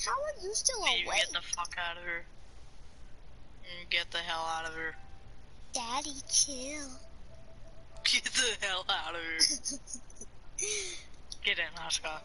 How are you still awake? Get the fuck out of here. Get the hell out of here. Daddy, chill. Get the hell out of here. Get in, Oscar.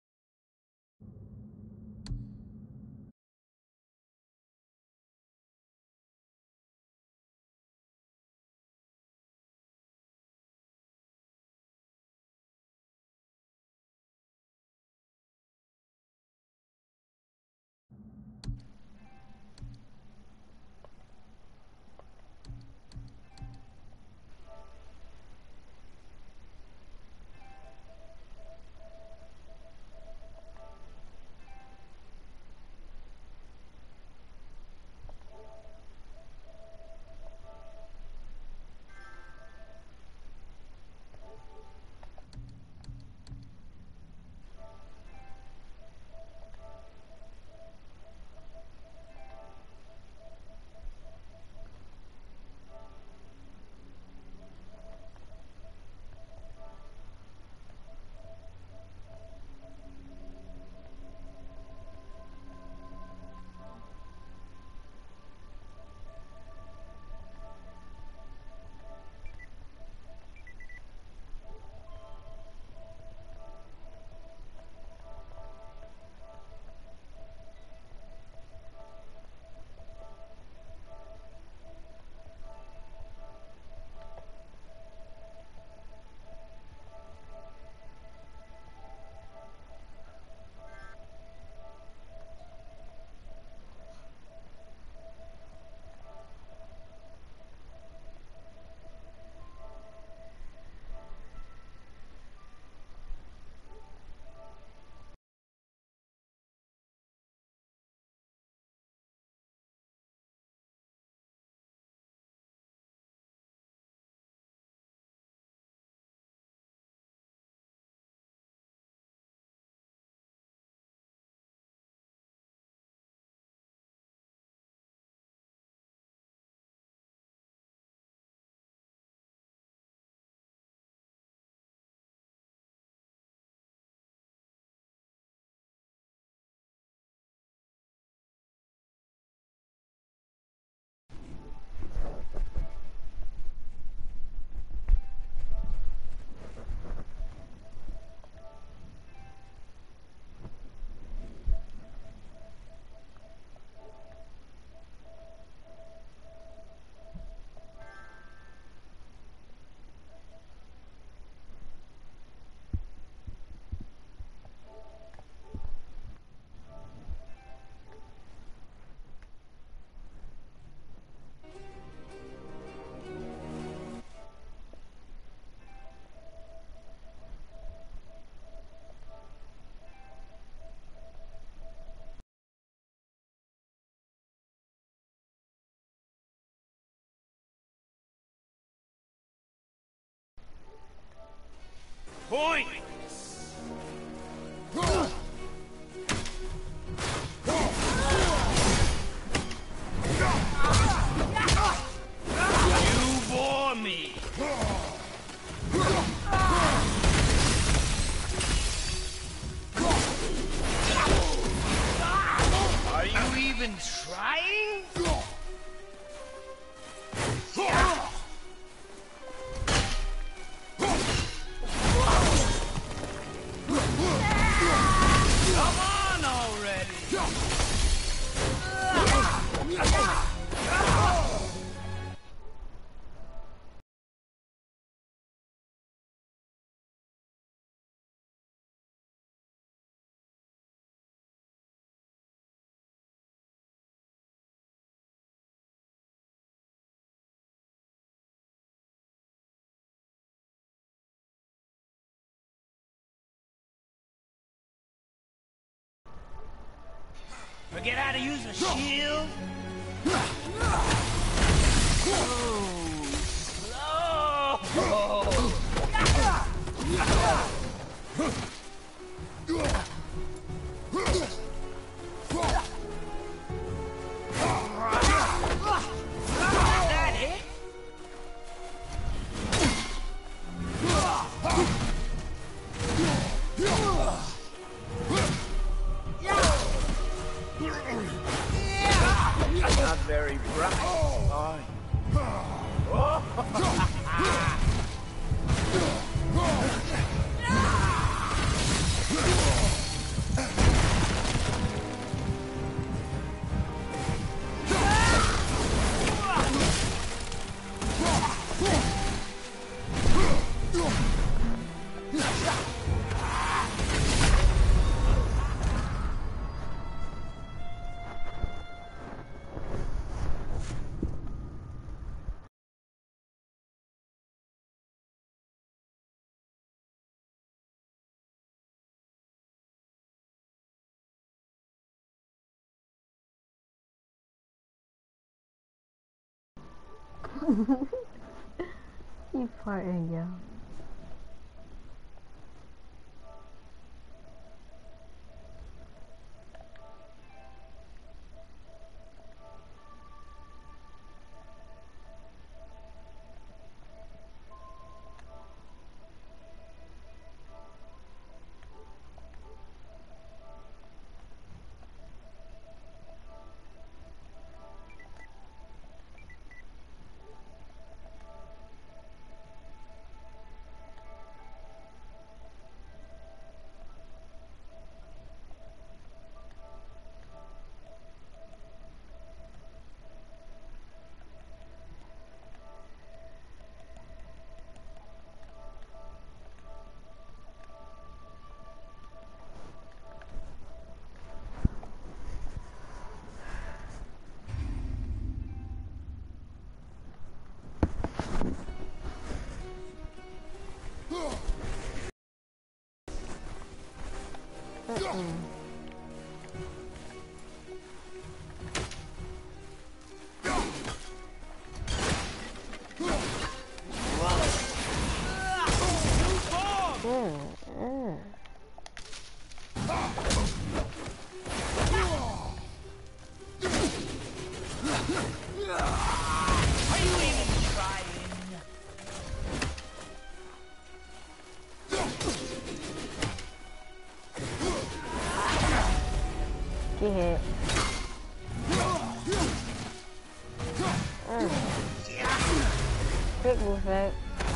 Point! You bore me! Are you even trying? Forget how to use a shield? very bright, are you? You farting, yo. Get hit. Quick move back.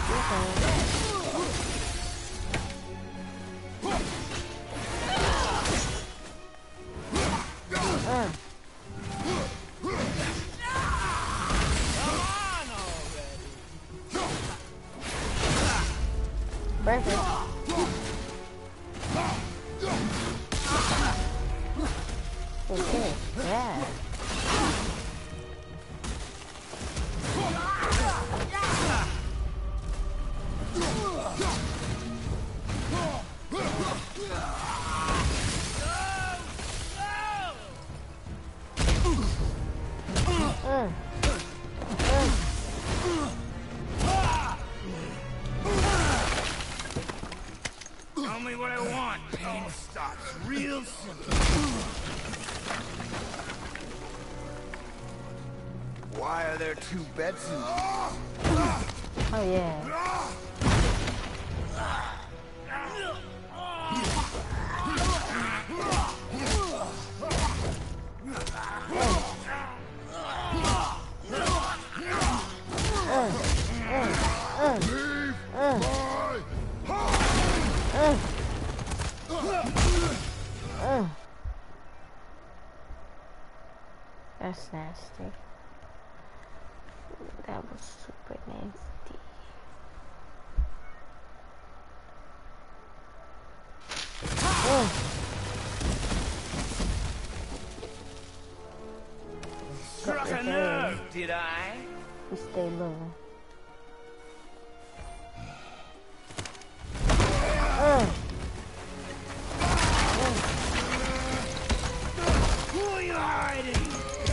Perfect. Okay, yeah. Tell me what I want. Pain stops real simple. Why are there two beds in here? Oh yeah. That's nasty. That was super nasty. Struck a nerve, did I? You stay low. Who are you hiding?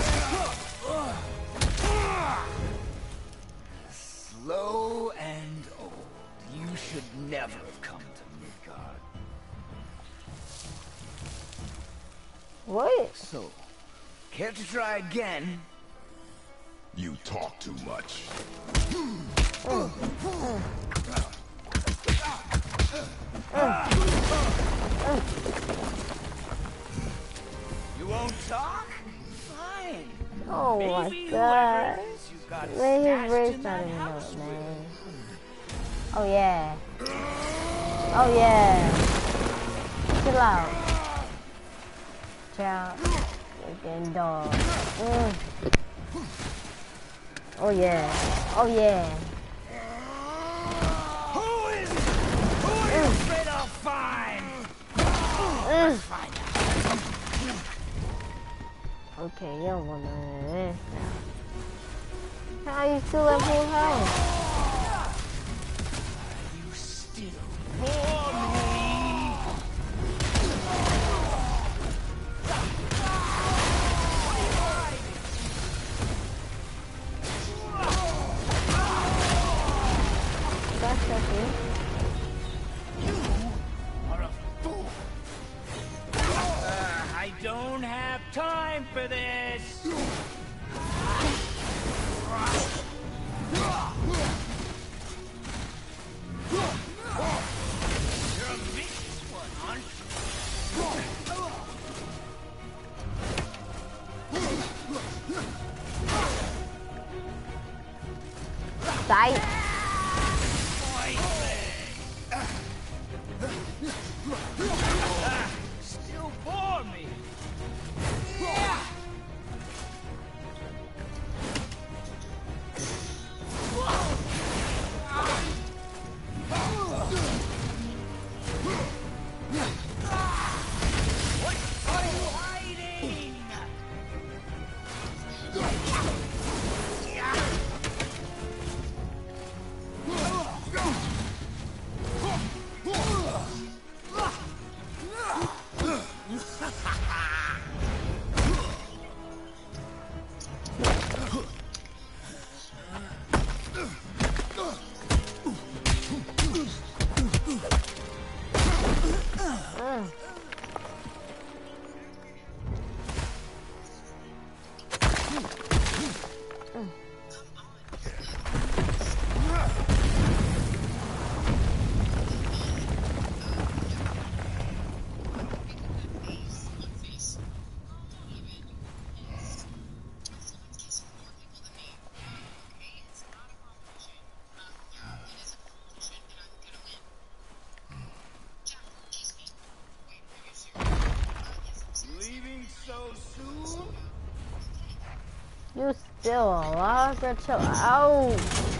Slow and old. You should never have come to Midgard. What? So, care to try again? You talk too much. You won't talk? Fine. Oh my god. Man, his race not even know it, man. Oh yeah. Oh yeah. Chill out. Child. Freaking dog. Oh yeah. Oh yeah. Who is it? Who are you afraid I'll find? Let's find out. Okay, you don't want none of this now. How you still at full health? You still for me? That's okay. You are a fool. I don't have time for this. You're a vicious one, aren't you? Die. Still for me. What are you hiding? Leaving so soon? You still alive, bro? Chill out.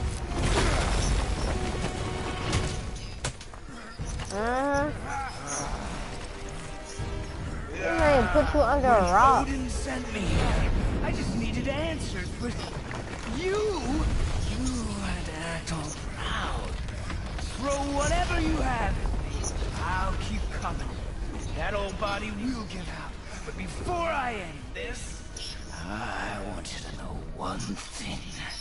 He may put you under a rock. Odin sent me here. I just needed answers, but you had to act all proud. Throw whatever you have at me. I'll keep coming. That old body will give out. But before I end this, I want you to know one thing.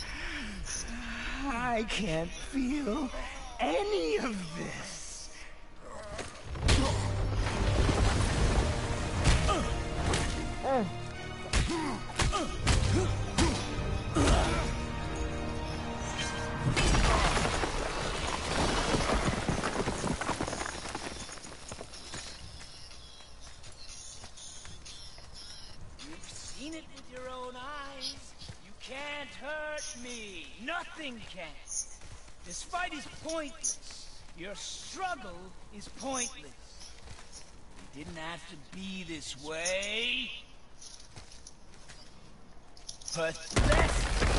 I can't feel any of this. You've seen it with your own eyes. You can't hurt me. Nothing can. This fight is pointless. Your struggle is pointless. It didn't have to be this way. Pathetic.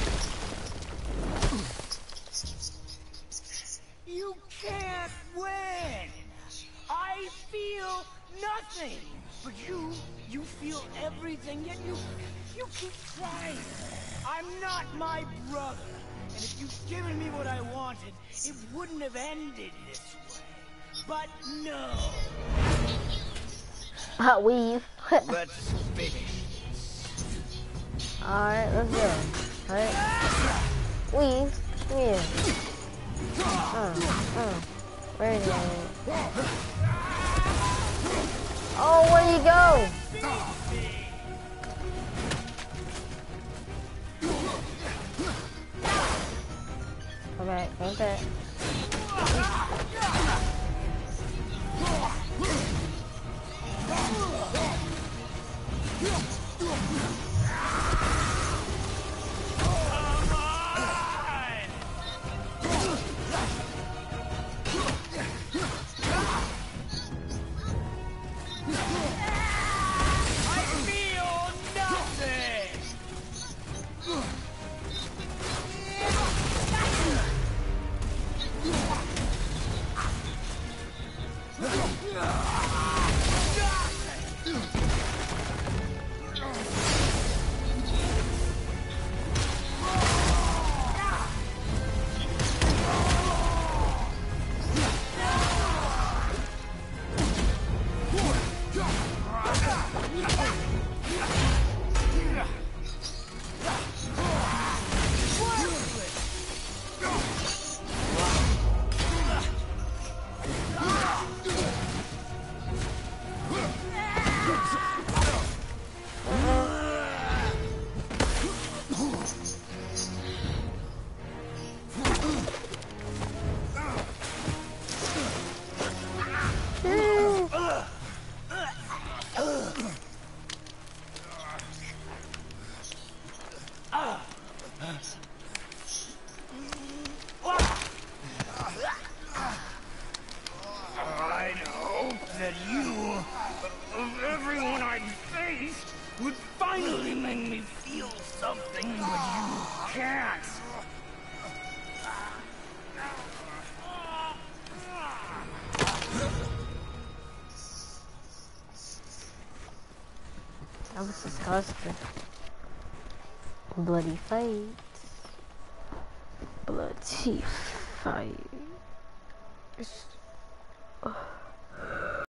You can't win. I feel nothing. But you feel everything, yet you keep trying. I'm not my brother. And if you'd given me what I wanted, it wouldn't have ended this way. But no. Weave. Let's finish. Alright, let's go. Alright. Weave. Yeah. Where is it? Oh, where you go? Okay, okay. I'd hoped that you, of everyone I'd faced, would finally make me feel something, but you can't. That was disgusting. Bloody fight. Bloody fight.